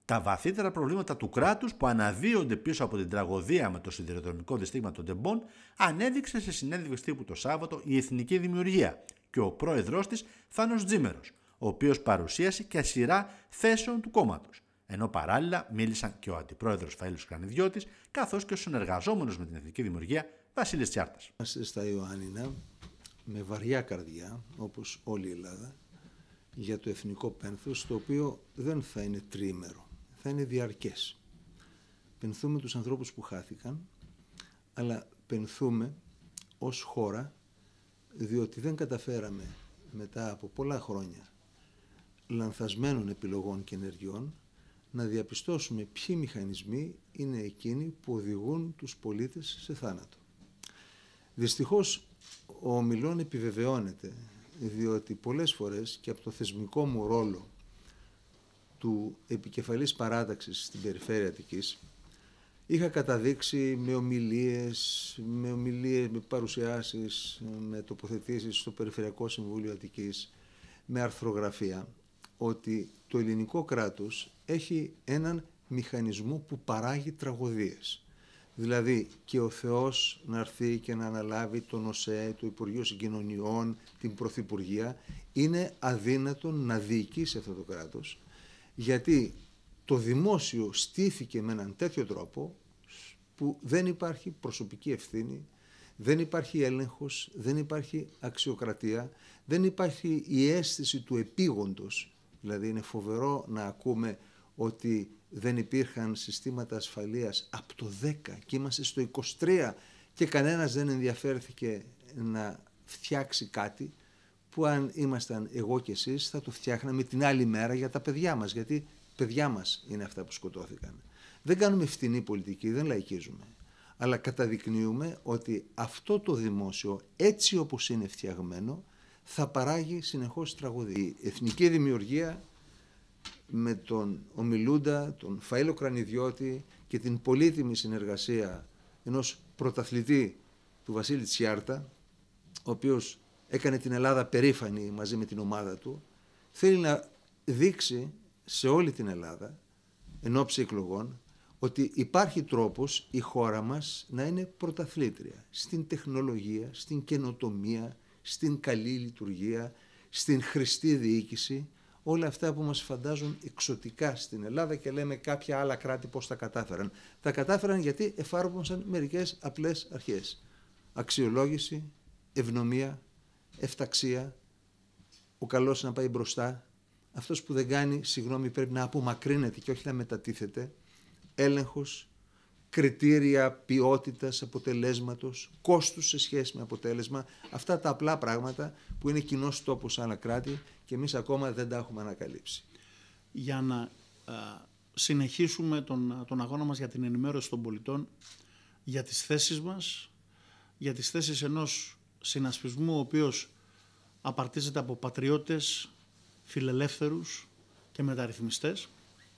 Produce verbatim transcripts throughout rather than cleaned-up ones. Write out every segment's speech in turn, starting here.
Τα βαθύτερα προβλήματα του κράτους που αναδύονται πίσω από την τραγωδία με το σιδηροδρομικό δυστύχημα των τεμπών ανέδειξε σε συνέντευξη τύπου το Σάββατο η Εθνική Δημιουργία και ο πρόεδρός της Θάνος Τζίμερος, ο οποίος παρουσίασε και σειρά θέσεων του κόμματος. Ενώ παράλληλα μίλησαν και ο αντιπρόεδρος Φαΐλος Κρανιδιώτης, καθώς και ο συνεργαζόμενος με την Εθνική Δημιουργία Βασίλης Τσιάρτας. Είμαστε στα Ιωάννινα με βαριά καρδιά, όπως όλη η Ελλάδα, για το εθνικό πένθος, το οποίο δεν θα είναι τριήμερο, θα είναι διαρκές. Πενθούμε τους ανθρώπους που χάθηκαν, αλλά πενθούμε ως χώρα, διότι δεν καταφέραμε μετά από πολλά χρόνια λανθασμένων επιλογών και ενεργειών να διαπιστώσουμε ποιοι μηχανισμοί είναι εκείνοι που οδηγούν τους πολίτες σε θάνατο. Δυστυχώς ο ομιλών επιβεβαιώνεται, διότι πολλές φορές και από το θεσμικό μου ρόλο του επικεφαλής παράταξης στην περιφέρεια Αττικής είχα καταδείξει με ομιλίες, με, ομιλίες, με παρουσιάσεις, με τοποθετήσεις στο Περιφερειακό Συμβούλιο Αττικής, με αρθρογραφία, ότι το ελληνικό κράτος έχει έναν μηχανισμό που παράγει τραγωδίες. Δηλαδή και ο Θεός να έρθει και να αναλάβει τον ΟΣΕ, το Υπουργείο Συγκοινωνιών, την Πρωθυπουργία, είναι αδύνατο να διοικήσει αυτό το κράτος, γιατί το δημόσιο στήθηκε με έναν τέτοιο τρόπο που δεν υπάρχει προσωπική ευθύνη, δεν υπάρχει έλεγχος, δεν υπάρχει αξιοκρατία, δεν υπάρχει η αίσθηση του επίγοντος. Δηλαδή είναι φοβερό να ακούμε ότι δεν υπήρχαν συστήματα ασφαλείας από το δέκα και είμαστε στο είκοσι τρία και κανένας δεν ενδιαφέρθηκε να φτιάξει κάτι που αν ήμασταν εγώ και εσείς θα το φτιάχναμε την άλλη μέρα για τα παιδιά μας, γιατί παιδιά μας είναι αυτά που σκοτώθηκαν. Δεν κάνουμε φτηνή πολιτική, δεν λαϊκίζουμε, αλλά καταδεικνύουμε ότι αυτό το δημόσιο έτσι όπως είναι φτιαγμένο θα παράγει συνεχώς τραγωδία. Η Εθνική Δημιουργία με τον ομιλούντα, τον Φαΐλο Κρανιδιώτη και την πολύτιμη συνεργασία ενός πρωταθλητή του Βασίλη Τσιάρτα, ο οποίος έκανε την Ελλάδα περήφανη μαζί με την ομάδα του, θέλει να δείξει σε όλη την Ελλάδα, εν ώψη εκλογών, ότι υπάρχει τρόπος η χώρα μας να είναι πρωταθλήτρια στην τεχνολογία, στην καινοτομία, στην καλή λειτουργία, στην χρηστή διοίκηση, όλα αυτά που μας φαντάζουν εξωτικά στην Ελλάδα και λέμε κάποια άλλα κράτη πώς τα κατάφεραν. Τα κατάφεραν γιατί εφάρμοσαν μερικές απλές αρχές. Αξιολόγηση, ευνομία, εφταξία, ο καλός να πάει μπροστά, αυτός που δεν κάνει, συγγνώμη, πρέπει να απομακρύνεται και όχι να μετατίθεται, έλεγχος, κριτήρια ποιότητας, αποτελέσματος, κόστους σε σχέση με αποτέλεσμα, αυτά τα απλά πράγματα που είναι κοινός τόπος σε άλλα κράτη και εμείς ακόμα δεν τα έχουμε ανακαλύψει. Για να α, συνεχίσουμε τον, τον αγώνα μας για την ενημέρωση των πολιτών, για τις θέσεις μας, για τις θέσεις ενός συνασπισμού ο οποίος απαρτίζεται από πατριώτες, φιλελεύθερους και μεταρρυθμιστές,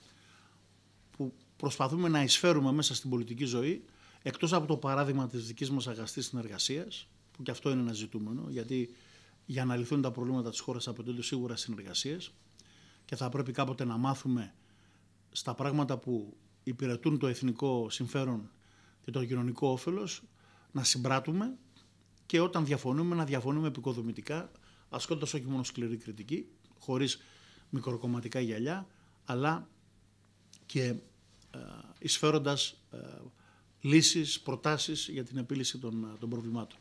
που προσπαθούμε να εισφέρουμε μέσα στην πολιτική ζωή, εκτός από το παράδειγμα της δικής μας αγαστής συνεργασίας, που και αυτό είναι ένα ζητούμενο, γιατί για να λυθούν τα προβλήματα της χώρας απαιτούνται σίγουρα συνεργασίες και θα πρέπει κάποτε να μάθουμε στα πράγματα που υπηρετούν το εθνικό συμφέρον και το κοινωνικό όφελος να συμπράττουμε και όταν διαφωνούμε να διαφωνούμε επικοδομητικά, ασκώντας όχι μόνο σκληρή κριτική, χωρίς μικροκομματικά γυαλιά, αλλά και ε, εισφέροντας ε, λύσεις, προτάσεις για την επίλυση των, των προβλημάτων.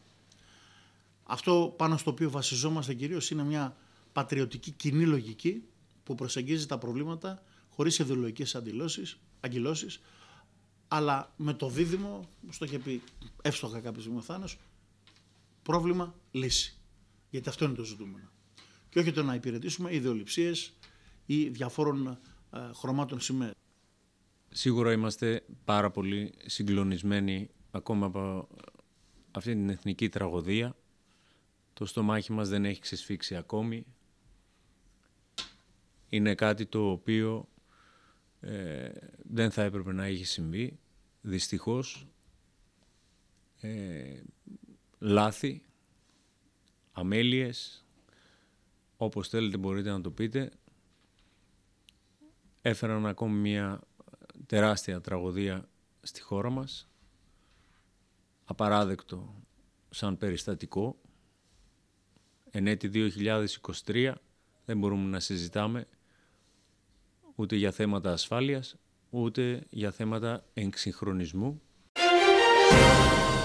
Αυτό πάνω στο οποίο βασιζόμαστε κυρίως είναι μια πατριωτική κοινή λογική που προσεγγίζει τα προβλήματα χωρίς ιδεολογικές αγκυλώσεις, αλλά με το δίδυμο, όπως το είχε πει εύστοχα κάποιος ο Θάνος, πρόβλημα, λύση. Γιατί αυτό είναι το ζητούμενο. Και όχι το να υπηρετήσουμε ιδεολειψίες ή διαφόρων ε, χρωμάτων σημαίες. Σίγουρα είμαστε πάρα πολύ συγκλονισμένοι ακόμα από αυτή την εθνική τραγωδία. Το στομάχι μας δεν έχει ξεσφίξει ακόμη. Είναι κάτι το οποίο ε, δεν θα έπρεπε να έχει συμβεί. Δυστυχώς, ε, λάθη, αμέλειες, όπως θέλετε μπορείτε να το πείτε, έφεραν ακόμη μια τεράστια τραγωδία στη χώρα μας, απαράδεκτο σαν περιστατικό. Εν έτη δύο χιλιάδες είκοσι τρία δεν μπορούμε να συζητάμε ούτε για θέματα ασφάλειας, ούτε για θέματα εξυγχρονισμού.